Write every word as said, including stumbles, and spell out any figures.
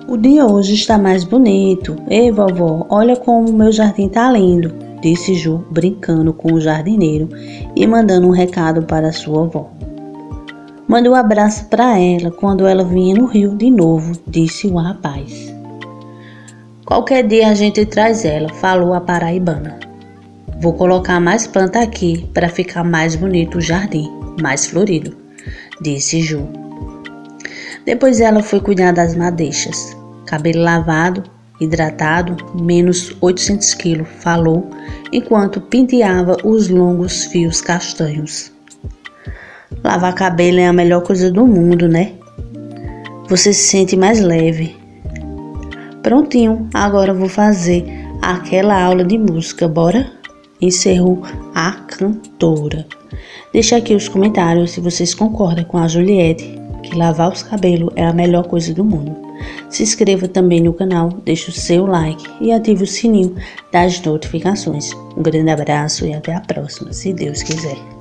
O dia hoje está mais bonito. Ei, vovó, olha como meu jardim tá lindo, disse Ju, brincando com o jardineiro e mandando um recado para sua avó. Mande um abraço para ela quando ela vier no rio de novo, disse o rapaz. Qualquer dia a gente traz ela, falou a paraibana. Vou colocar mais planta aqui para ficar mais bonito o jardim, mais florido, disse Ju. Depois ela foi cuidar das madeixas. Cabelo lavado, hidratado, menos oitocentos quilos, falou, enquanto penteava os longos fios castanhos. Lavar cabelo é a melhor coisa do mundo, né? Você se sente mais leve. Prontinho, agora vou fazer aquela aula de música, bora? Encerrou a cantora. Deixa aqui os comentários se vocês concordam com a Juliette que lavar os cabelos é a melhor coisa do mundo. Se inscreva também no canal, deixe o seu like e ative o sininho das notificações. Um grande abraço e até a próxima, se Deus quiser.